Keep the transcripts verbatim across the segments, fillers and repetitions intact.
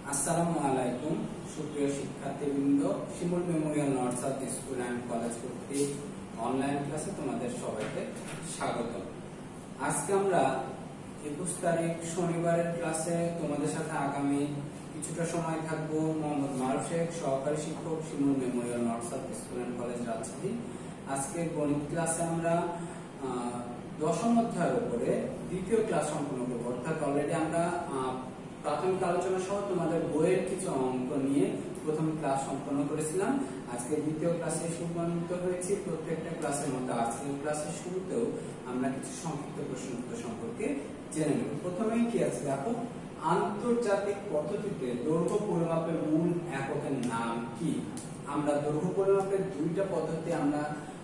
আসসালামু আলাইকুম সুপ্রিয় শিক্ষার্থীবৃন্দ, Shimul memorial north south school and college কর্তৃক অনলাইন ক্লাসে তোমাদের সবাইকে স্বাগত। আজকে আমরা একুশ তারিখ শনিবারের ক্লাসে তোমাদের সাথে আগামী কিছুটা সময় থাকবো। মোহাম্মদ মারুফ শেখ, সহকারী শিক্ষক, Shimul memorial north south school and college Rajshahi. আজকে গণিত ক্লাসে আমরা দশম অধ্যায়ের উপরে দ্বিতীয় ক্লাস সম্পূর্ণ করবো। অর্থাৎ অলরেডি আমরা প্রাথমিক আলোচনা সহ তোমাদের বইয়ের কিছু অঙ্ক নিয়ে প্রথম ক্লাস সম্পন্ন করেছিলাম। আজকে দ্বিতীয় ক্লাসে সম্মানিত হয়েছি। প্রত্যেকটা ক্লাসের মধ্যে আজকের ক্লাসের শুরুতেও আমরা কিছু সংক্ষিপ্ত প্রশ্ন উত্তর সম্পর্কে জেনে নেব। প্রথমেই কি আছে দেখো, আন্তর্জাতিক পদ্ধতিতে দৈর্ঘ্য পরিমাপের মূল এককের নাম কি? আমরা দৈর্ঘ্য পরিমাপের দুইটা পদ্ধতি আমরা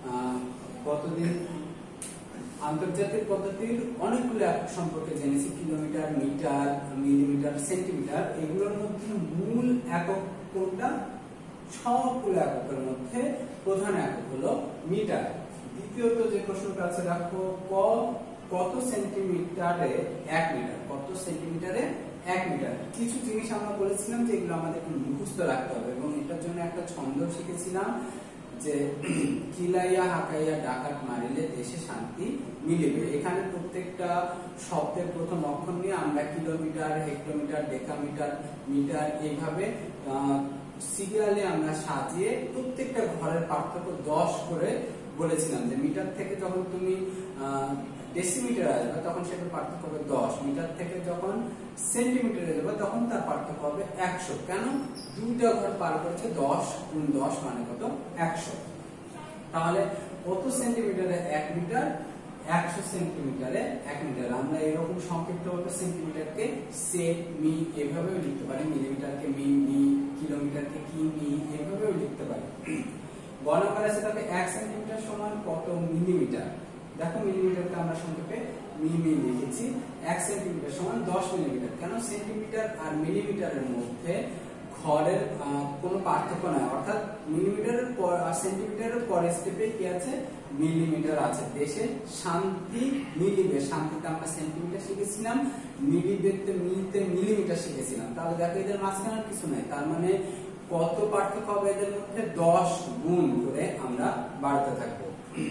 কতদিন আন্তর্জাতিক পদ্ধতির অনেকগুলো একক সম্পর্কে জেনেছি, কিলোমিটার, মিটার, মিলিমিটার, সেন্টিমিটার। এগুলোর মধ্যে মূল একক কোনটা? সবগুলো এককের মধ্যে প্রধান একক হলো মিটার। দ্বিতীয়ত যে প্রশ্নটা আছে দেখো, ক কত সেন্টিমিটারে এক মিটার? কত সেন্টিমিটারে এক মিটার? কিছু জিনিস আমরা বলেছিলাম যে এগুলো আমাদেরকে মুখস্থ রাখতে হবে এবং এটার জন্য একটা ছন্দ শিখেছিলাম যে কিলাইয়া হাকাইয়া ডাকাত মারিলে দেশে শান্তি মিলিবে। এখানে প্রত্যেকটা শব্দের প্রথম অক্ষর নিয়ে আমরা কিলোমিটার, হেক্টোমিটার, ডেকামিটার, মিটার এইভাবে সিরিয়ালে আমরা সাজিয়ে প্রত্যেকটা ঘরের পার্থক্য দশ করে বলেছিলাম যে মিটার থেকে যখন তুমি ডেসিমিটার আসবে তখন সেটার পার্থক্য হবে দশ, মিটার থেকে যখন সেন্টিমিটারে যাবে তখন তার পার্থক্য হবে একশো। কেন? দুইটা ঘর পার করেছে, দশ গুণ দশ মানে কত? একশো। তাহলে কত সেন্টিমিটারে এক মিটার? একশো সেন্টিমিটারে এক মিটার। আমরা এরকম সংক্ষিপ্ত ভাবে সেন্টিমিটারকে সে, মি এভাবেও লিখতে পারি, মিলিমিটারকে মি, মি, কিলোমিটারকে কি, মি এভাবেও লিখতে পারি। গ নম্বর আছে তাহলে এক সেন্টিমিটার সমান কত মিলিমিটার? দেখো মিলিমিটারকে আমরা সংক্ষেপে মিমি লিখেছি। এক সেন্টিমিটার সমান দশ মিলিমিটার। কেন? সেন্টিমিটার আর মিলিমিটারের মধ্যে ঘরের কোনো পার্থক্য নাই, অর্থাৎ মিলিমিটারের পর আর সেন্টিমিটারের পরের স্টেপে কি আছে? মিলিমিটার আছে। দেশে শান্তি মিলিবে, শান্তিতে আমরা সেন্টিমিটার শিখেছিলাম, মিলিবেতে মিলিতে মিলিমিটার শিখেছিলাম। তাহলে দেখো এদের মাঝখানে কিছু নাই, তার মানে কত পার্থক্য হবে এদের মধ্যে? দশ গুণ করে আমরা বাড়তে থাকবো।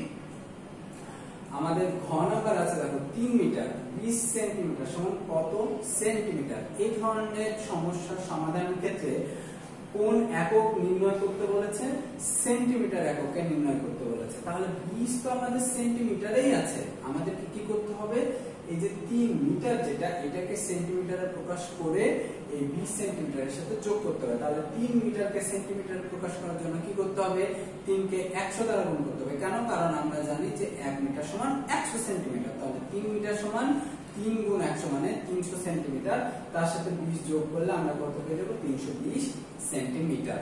আমাদের ঘ নাম্বার আছে দেখো, তিন মিটার বিশ সেন্টিমিটার সমান কত সেন্টিমিটার? এই ধরনের সমস্যার সমাধানের ক্ষেত্রে কোন একক নির্ণয় করতে বলেছে? সেন্টিমিটার এককে নির্ণয় করতে বলেছে। তাহলে বিশ তো আমাদের সেন্টিমিটারেই আছে, আমাদেরকে কি করতে হবে? এই যে তিন মিটার যেটা, এটাকে সেন্টিমিটারে প্রকাশ করে এই বিশ সেন্টিমিটারের সাথে যোগ করতে হবে। তাহলে তিন মিটারকে সেন্টিমিটারে প্রকাশ করার জন্য কি করতে হবে? তিনকে একশো দ্বারা গুণ করতে হবে। কেন? কারণ আমরা জানি যে এক মিটার সমান একশো সেন্টিমিটার। তাহলে তিন মিটার সমান তিন গুণ একশো মানে তিনশো সেন্টিমিটার। তার সাথে বিশ যোগ করলে আমরা কত পেয়ে যাবো? তিনশো বিশ সেন্টিমিটার।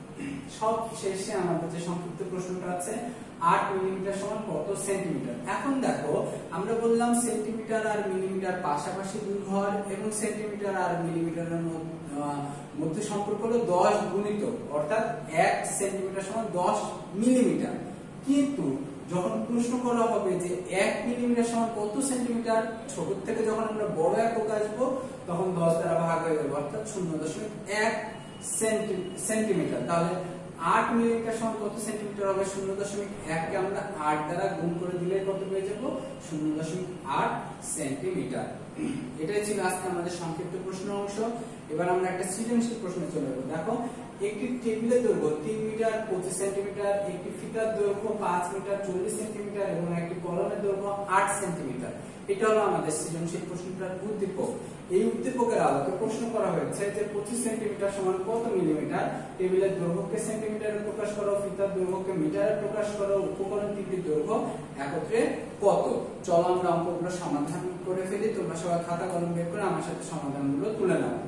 সব শেষে আমাদের যে সংক্ষিপ্ত প্রশ্নটা আছে, আট মিলিমিটার সমান কত সেন্টিমিটার? এখন দেখো আমরা বললাম সেন্টিমিটার আর মিলিমিটার পাশাপাশি দুই ঘর এবং সেন্টিমিটার আর মিলিমিটারের মধ্যে সম্পর্ক হলো দশ গুণিত, অর্থাৎ এক সেন্টিমিটার সমান দশ মিলিমিটার। কিন্তু যখন প্রশ্ন করা হবে যে এক মিলিমিটার সমান কত সেন্টিমিটার, ছোট থেকে যখন আমরা বড় একক আসবো তখন দশ দ্বারা ভাগ হয়ে যাবে, অর্থাৎ শূন্য দশমিক এক সেন্টিমিটার। তাহলে আট মিলিমিটার সমান কত সেন্টিমিটার হবে? শূন্য দশমিক এককে আমরা আট দ্বারা গুণ করে দিলে কত পেয়ে যাবো? শূন্য দশমিক আট সেন্টিমিটার। এটাই ছিল আজকে আমাদের সংক্ষিপ্ত প্রশ্ন অংশ। এবার আমরা একটা সৃজনশীল প্রশ্নে চলে যাবো। দেখো, একটি টেবিলের দৈর্ঘ্য তিন মিটার পঁচিশ সেন্টিমিটার, একটি ফিতার দৈর্ঘ্য পাঁচ মিটার চল্লিশ সেন্টিমিটার এবং একটি কলমের দৈর্ঘ্য আট সেন্টিমিটার। এটা হলো আমাদের সৃজনশীল প্রশ্নটার উদ্দীপক। এই উদ্দীপকের আলোকে প্রশ্ন করা হয়েছে যে পঁচিশ সেন্টিমিটার সমান কত মিলিমিটার? টেবিলের দৈর্ঘ্যকে সেন্টিমিটারে প্রকাশ করো, ফিতার দৈর্ঘ্যকে মিটারে প্রকাশ করো, উপকরণ তিনটির দৈর্ঘ্য একত্রে কত? চলো আমরা অঙ্কগুলো সমাধান করে ফেলি। তোমরা সবাই খাতা কলম বের করে আমার সাথে সমাধানগুলো তুলে নাও।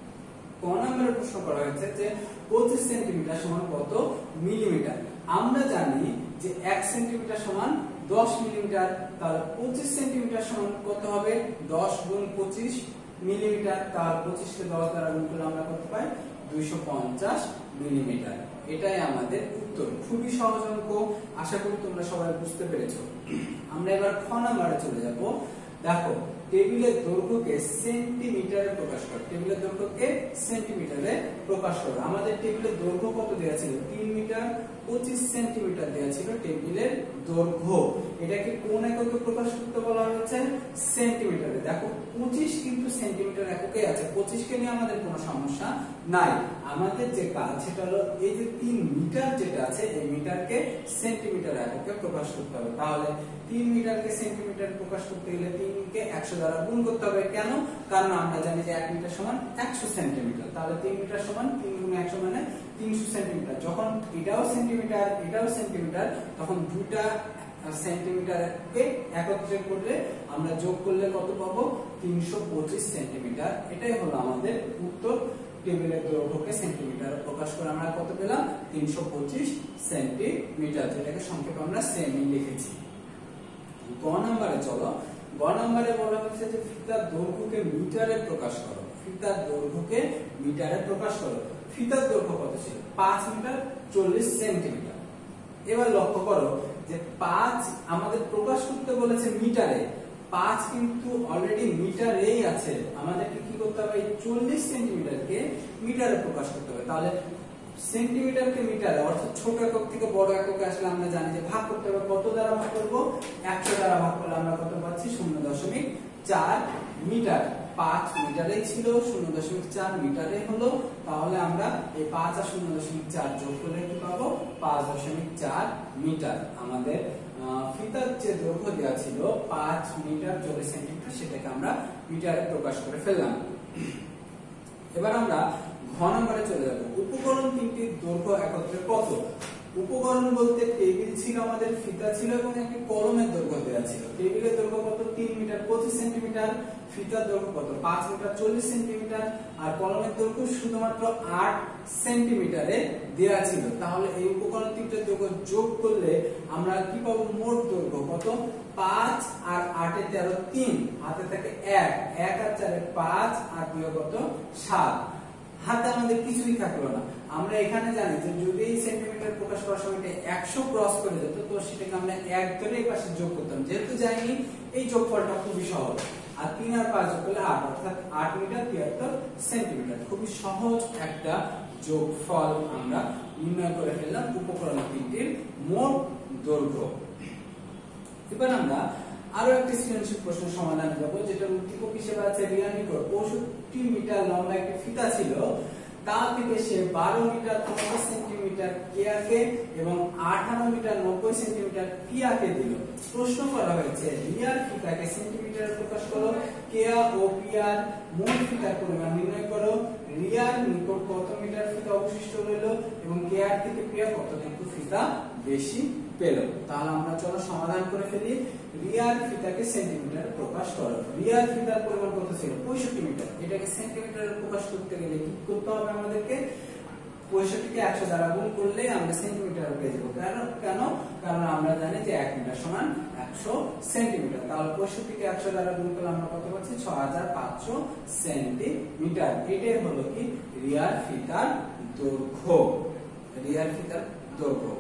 ক নম্বরে প্রশ্ন করা হয়েছে যে পঁচিশ সেন্টিমিটার সমান কত মিলিমিটার? আমরা জানি যে এক সেন্টিমিটার সমান দশ মিলিমিটার। তাহলে পঁচিশ সেন্টিমিটার সমান কত হবে? দশ গুণ পঁচিশ মিলিমিটার। তাহলে পঁচিশকে দশ দ্বারা গুণ করলে আমরা কত পাই? দুইশো পঞ্চাশ মিলিমিটার। এটাই আমাদের উত্তর। খুবই সহজ অঙ্ক, আশা করি তোমরা সবাই বুঝতে পেরেছো। আমরা এবার খ নম্বরে চলে যাব। দেখো, টেবিলের দৈর্ঘ্যকে সেন্টিমিটারে প্রকাশ করো। টেবিলের দৈর্ঘ্যকে সেন্টিমিটারে প্রকাশ করো। আমাদের টেবিলের দৈর্ঘ্য কত দেওয়া ছিল? তিন মিটার পঁচিশ সেন্টিমিটার দেওয়া ছিল টেবিলের দৈর্ঘ্য। এটাকে কোন এককে প্রকাশ করতে বলা হয়েছে? সেন্টিমিটারে। দেখো পঁচিশ কিন্তু সেন্টিমিটার এককে আছে, পঁচিশ কে নিয়ে আমাদের কোনো সমস্যা নাই। আমাদের যে কাজ সেটা হলো এই যে তিন মিটার যেটা আছে এই মিটারকে সেন্টিমিটার এককে প্রকাশ করতে হবে। তাহলে তিন মিটারকে সেন্টিমিটার প্রকাশ করতে গেলে তিনকে একশো দ্বারা গুণ করতে হবে। কেন? কারণ আমরা জানি যে এক মিটার সমান একশো সেন্টিমিটার। তাহলে তিন মিটার সমান তিন গুণ একশো মানে তিনশো সেন্টিমিটার। যখন এটাও সেন্টিমিটার এটাও সেন্টিমিটার তখন দুটা সেন্টিমিটারকে একত্রে করলে আমরা যোগ করলে কত পাবো? তিনশো পঁচিশ সেন্টিমিটার। এটাই হলো আমাদের উত্তর। টেবিলের দৈর্ঘ্যকে সেন্টিমিটার প্রকাশ করে আমরা কত পেলাম? তিনশো পঁচিশ সেন্টিমিটার, যেটাকে সংক্ষেপে আমরা সেমি লিখেছি। গ নম্বরে চলো। গ নম্বরে বলা হচ্ছে যে ফিতার দৈর্ঘ্যকে মিটারে প্রকাশ করো। ফিতার দৈর্ঘ্যকে মিটারে প্রকাশ করো। ফিতার দৈর্ঘ্য কত ছিল? পাঁচ মিটার চল্লিশ সেন্টিমিটার। এবার লক্ষ্য করো যে পাঁচ আমাদের প্রকাশ করতে বলেছে মিটারে, পাঁচ কিন্তু অলরেডি মিটারেই আছে। আমাদেরকে কি করতে হবে? চল্লিশ সেন্টিমিটারকে মিটারে প্রকাশ করতে হবে। তাহলে সেন্টিমিটারকে মিটারে অর্থাৎ ছোট একক থেকে বড় এককে আসলে আমরা জানি যে ভাগ করতে হবে। কত দ্বারা ভাগ করব? একশো দ্বারা ভাগ করলে আমরা কত পাচ্ছি? শূন্য দশমিক চার মিটার। পাঁচ মিটারেই ছিল, শূন্য দশমিক চার মিটারে হলো। তাহলে আমরা এই পাঁচ আর শূন্য দশমিক চার যোগ করলে কি পাবো? পাঁচ দশমিক চার মিটার। আমাদের ফিতার যে দৈর্ঘ্য দেওয়া ছিল পাঁচ মিটার চল্লিশ সেন্টিমিটার, সেটাকে আমরা মিটারে প্রকাশ করে ফেললাম। এবার আমরা ঘ নম্বরে চলে যাব। উপকরণ তিনটির দৈর্ঘ্য একত্রে কত? উপকরণ বলতে টেবিল ছিল, আমাদের ফিতা ছিল এবং একটি কলমের দৈর্ঘ্য দেওয়া ছিল। টেবিলের দৈর্ঘ্য কত? তিন মিটার পঁচিশ সেন্টিমিটার। ফিতার দৈর্ঘ্য কত? পাঁচ মিটার চল্লিশ সেন্টিমিটার। আর কলমের দৈর্ঘ্য শুধুমাত্র আট সেন্টিমিটারে দেওয়া ছিল। তাহলে এই উপকরণ তিনটির দৈর্ঘ্য যোগ করলে আমরা কি পাবো? মোট দৈর্ঘ্য কত? পাঁচ আর আটে তেরো, তিন হাতে থাকে এক, এক আর চারে পাঁচ, আর দুই কত? সাত। হাতে আমাদের কিছুই থাকলো না। আমরা এখানে জানি যে যদি এই সেন্টিমিটার প্রকাশ করার সময় একশো ক্রস করে যেত তো সেটাকে আমরা এক ধরে এই পাশে যোগ করতাম। যেহেতু জানি এই যোগফলটা খুবই সহজ। আর তিন আর পাঁচ যোগ করলে আট, অর্থাৎ আট মিটার তিয়াত্তর সেন্টিমিটার। খুবই সহজ একটা যোগফল আমরা নির্ণয় করে ফেললাম উপকরণ তিনটির মোট দৈর্ঘ্য। এবার আমরা আরো একটি সৃজনশীল প্রশ্নের সমাধান করব, যেটা উদ্দীপক হিসেবে আছে রিয়ার নিকট পঁয়ষট্টি মিটার লম্বা একটি ফিতা ছিল। তা থেকে সে বারো মিটার পঞ্চাশ সেন্টিমিটার কেয়াকে এবং আঠারো মিটার নব্বই সেন্টিমিটার পিয়াকে দিল। প্রশ্ন করা হয়েছে রিয়ার ফিতাকে সেন্টিমিটারে প্রকাশ করো, কেয়া ও পিয়ার মোট ফিতার পরিমাণ নির্ণয় করো। রিয়ার নিকট কত মিটার ফিতা অবশিষ্ট রইল এবং কেয়ার থেকে পিয়া কতটুকু ফিতা বেশি পেল। তাহলে আমরা চলো সমাধান করে ফেলি। রিয়ার ফিতাকে সেন্টিমিটারে প্রকাশ করো। রিয়ার ফিতার পরিমাণ কত ছিল? পঁয়ষট্টি মিটার। এটাকে সেন্টিমিটারে প্রকাশ করতে গেলে কি করতে হবে আমাদেরকে? পঁয়ষট্টি কে একশো দ্বারা গুণ করলে আমরা সেন্টিমিটার পেয়ে যাবো। কেন? কেন কারণ আমরা জানি যে এক মিটার সমান একশো সেন্টিমিটার। তাহলে পঁয়ষট্টি কে একশো দ্বারা গুণ করলে আমরা কত পাচ্ছি? ছয় হাজার পাঁচশো সেন্টিমিটার। এটাই হলো কি রিয়ার ফিতার দৈর্ঘ্য। রিয়ার ফিতার দৈর্ঘ্য।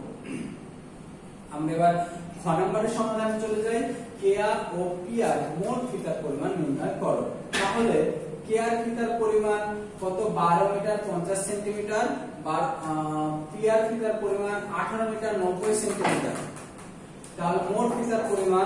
আমরা এবার খ নম্বরের সমাধানে চলে যাই। কেয়া ও পিয়ার মোট ফিতার পরিমাণ নির্ণয় করো। তাহলে কেয়ার ফিতার পরিমাণ কত? বারো মিটার পঞ্চাশ সেন্টিমিটার। পিয়ার ফিতার পরিমাণ আঠারো মিটার নব্বই সেন্টিমিটার। তাহলে মোট ফিতার পরিমাণ,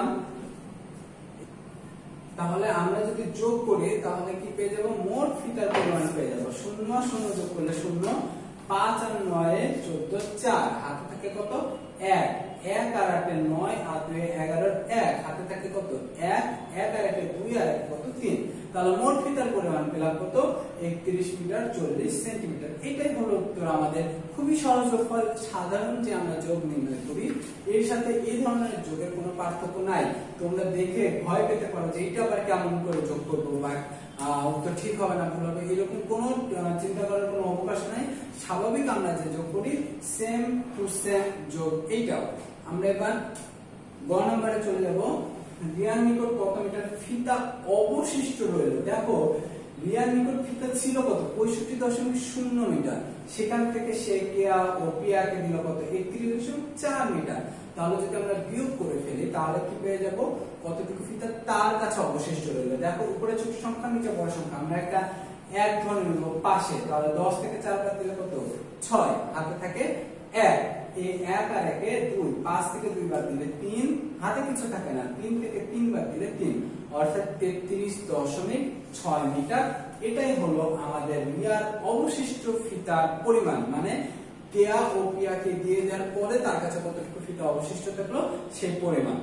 তাহলে আমরা যদি যোগ করি তাহলে কি পেয়ে যাবো? মোট ফিতার পরিমাণ পেয়ে যাবো। শূন্য শূন্য যোগ করলে শূন্য, পাঁচ আর নয় চোদ্দ, চার হাতে থাকে কত? এক। এক আর আটে নয় আর দুই এগারো, এক হাতে থাকে কত? এক। এক আর আটে দুই আর এক কত? তিন। তাহলে মোট ফিতার পরিমাণ পেলাম কত? একত্রিশ মিটার চল্লিশ সেন্টিমিটার। এটাই হলো উত্তর আমাদের। খুবই সহজ যোগফল। সাধারণ যে আমরা যোগ নির্ণয় করি এর সাথে এই ধরনের যোগের কোনো পার্থক্য নাই। তোমরা দেখে ভয় পেতে পারো যে এটা আবার কেমন করে যোগ করবো বা উত্তর ঠিক হবে না ভুল হবে, এরকম কোনো চিন্তা করার কোনো অবকাশ নাই। স্বাভাবিক আমরা যে যোগ করি সেম টু সেম যোগ এইটাও। আমরা এবার গ নম্বরে চলে যাব। রিয়ার নিকট কত মিটার ফিতা অবশিষ্ট রইল? দেখো লিয়ার নিকট ফিতা ছিল কত পঁয়ষট্টি দশমিক শূন্য মিটার, সেখান থেকে সে কেয়া ও পিয়াকে দিল কত একত্রিশ দশমিক চার মিটার। তাহলে যদি আমরা বিয়োগ করে ফেলি তাহলে কি পেয়ে যাব কতটুকু ফিতা তার কাছে অবশিষ্ট রইল। দেখো উপরে ছোট সংখ্যা নিচে বড় সংখ্যা, আমরা একটা এক ধরে নেব পাশে, তাহলে দশ থেকে চার বাদ দিলে কত ছয়, হাতে থাকে এক, এই এক আর একে দুই, পাঁচ থেকে দুই বাদ দিলে তিন, হাতে কিছু থাকে না, তিন থেকে তিন বাদ দিলে তিন, অর্থাৎ তেত্রিশ দশমিক ছয় মিটার। এটাই হলো আমাদের লিয়ার অবশিষ্ট ফিতার পরিমাণ, মানে কেয়া ও পিয়াকে দিয়ে দেওয়ার পরে তার কাছে কতটুকু ফিতা অবশিষ্ট থাকলো সেই পরিমাণ।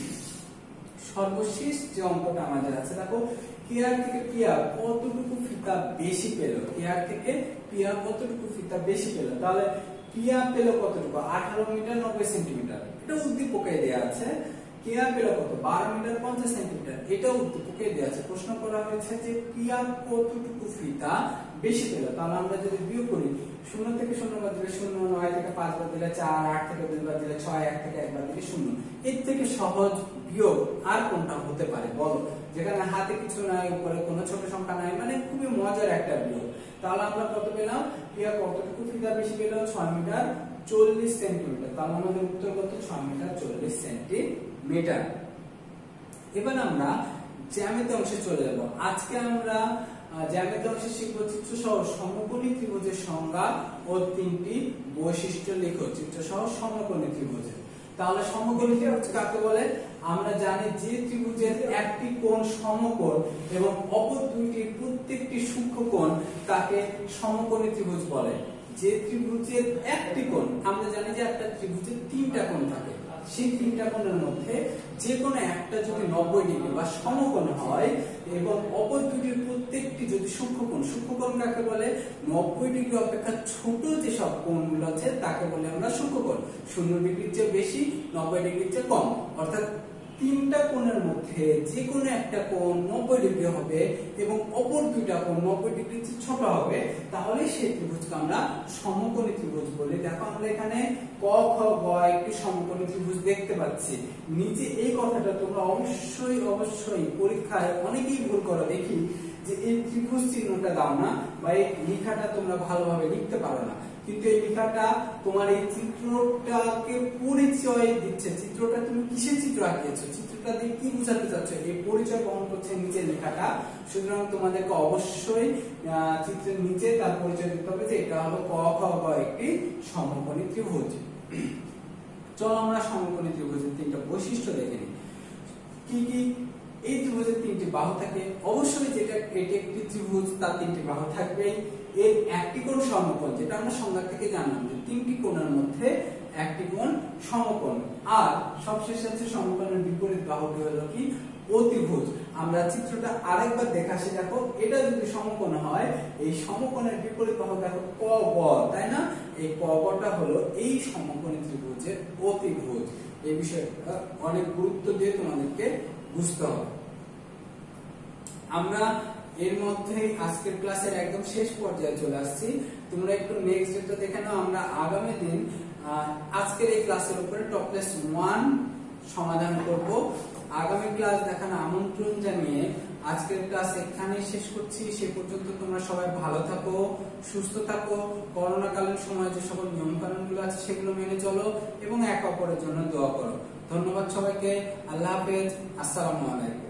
সর্বশেষ যে অঙ্কটা আমাদের আছে, দেখো কেয়ার থেকে পিয়া কতটুকু ফিতা বেশি পেল, কেয়ার থেকে পিয়া কতটুকু ফিতা বেশি পেল। তাহলে পিয়া পেল কতটুকু আঠারো মিটার নব্বই সেন্টিমিটার, এটা উদ্দীপকে দেওয়া আছে। কেয়া পেল কত বারো মিটার পঞ্চাশ সেন্টিমিটার, এটা উদ্দীপকে দেওয়া আছে। প্রশ্ন করা হয়েছে যে পিয়া কতটুকু ফিতা বেশি পেল। তাহলে আমরা যদি বিয়োগ করি, শূন্য থেকে শূন্য বাদ দিলে শূন্য, নয় থেকে পাঁচ বাদ দিলে চার, আট থেকে দুই বাদ দিলে ছয়, এক থেকে এক বাদ দিলে শূন্য। এর থেকে সহজ বিয়োগ আর কোনটা হতে পারে বলো, যেখানে হাতে কিছু নাই, উপরে কোনো ছোট সংখ্যা নাই, মানে খুবই মজার একটা বিয়োগ। তাহলে আমরা কত পেলাম, পিয়া কতটুকু ফিতা বেশি পেল ছয় মিটার চল্লিশ সেন্টিমিটার। তাহলে আমাদের উত্তর কত ছয় মিটার চল্লিশ সেন্টিমিটার। এবার আমরা জ্যামিতি অংশে চলে যাব। আজকে আমরা জ্যামিতি অংশে শিখব চিত্র সহ সমকোণী ত্রিভুজের সংজ্ঞা ও তিনটি বৈশিষ্ট্য লিখো। চিত্র সহ সমকোণী ত্রিভুজের, তাহলে সমকোণী ত্রিভুজ কাকে বলে? আমরা জানি যে ত্রিভুজের একটি কোণ সমকোণ এবং অপর দুইটি প্রত্যেকটি সূক্ষ্মকোণ তাকে সমকোণী ত্রিভুজ বলে। যে ত্রিভুজের একটি কোণ, আমরা জানি যে একটা ত্রিভুজের তিনটা কোণ থাকে, সেই তিনটা কোণের মধ্যে যে কোনো একটা যদি নব্বই ডিগ্রি বা সমকোণ হয় এবং অপর দুটির প্রত্যেকটি যদি সূক্ষ্মকোণ, সূক্ষ্মকোণ কাকে বলে? নব্বই ডিগ্রি অপেক্ষা ছোট যেসব কোণগুলো আছে তাকে বলে আমরা সূক্ষ্মকোণ। শূন্য ডিগ্রির চেয়ে বেশি, নব্বই ডিগ্রির চেয়ে কম, অর্থাৎ তিনটা কোণের মধ্যে যে কোনো একটা কোণ নব্বই ডিগ্রি হবে এবং অপর দুইটা কোণ নব্বই ডিগ্রির চেয়ে ছোট হবে, তাহলে সেই ত্রিভুজকে আমরা সমকোণী ত্রিভুজ বলি। দেখো আমরা এখানে ক খ গ একটি সমকোণী ত্রিভুজ দেখতে পাচ্ছি। নিচে এই কথাটা তোমরা অবশ্যই অবশ্যই পরীক্ষায় অনেকেই ভুল করো, দেখি যে এই ত্রিভুজ চিহ্নটা দাও না বা এই লেখাটা তোমরা ভালোভাবে লিখতে পারো না, কিন্তু এই লেখাটা তোমার এই চিত্রটাকে পরিচয় দিচ্ছে। চিত্রটা তুমি কিসের চিত্র আঁকিয়েছো, চিত্রটা দিয়ে কি বোঝাতে চাচ্ছ, এই পরিচয় বহন করছে নিচের লেখাটা। সুতরাং তোমাদেরকে অবশ্যই চিত্রের নিচে তার পরিচয় দিতে হবে যে এটা হলো ক খ গ একটি সমকোণী ত্রিভুজ। চলো আমরা সমকোণী ত্রিভুজের তিনটা বৈশিষ্ট্য দেখে নিই। কি কি? এই ত্রিভুজের তিনটি বাহু থাকে, অবশ্যই যেটা এটি একটি ত্রিভুজ তার তিনটি বাহু থাকবে। এর একটি কোণ সমকোণ, যেটা আমরা সংজ্ঞা থেকে জানলাম যে তিনটি কোণের মধ্যে একটি কোণ সমকোণ। আর সবশেষে আছে সমকোণের বিপরীত বাহুটি হলো কি অতিভুজ। আমরা চিত্রটা আরেকবার দেখাচ্ছি, দেখো এটা যদি সমকোণ হয়, এই সমকোণের বিপরীত বাহু দেখো ক গ, তাই না? এই ক গটা হলো এই সমকোণী ত্রিভুজের অতিভুজ। এই বিষয়টা অনেক গুরুত্ব দিয়ে তোমাদেরকে বুঝতে হবে। আমরা এর মধ্যে আজকের ক্লাসের একদম শেষ পর্যায়ে চলে আসছি। তোমরা একটু নেক্সট ডেটটা দেখে নাও। আমরা আগামী দিন আজকের এই ক্লাসের উপরে টপলেস ওয়ান সমাধান করব। আগামী ক্লাস দেখানোর আমন্ত্রণ জানিয়ে আজকের ক্লাস এখানেই শেষ করছি। সে পর্যন্ত তোমরা সবাই ভালো থাকো, সুস্থ থাকো, করোনাকালীন সময়ে যে সকল নিয়ম কানুনগুলো আছে সেগুলো মেনে চলো এবং একে অপরের জন্য দোয়া করো। ধন্যবাদ সবাইকে। আল্লাহ হাফেজ। আসসালামু আলাইকুম।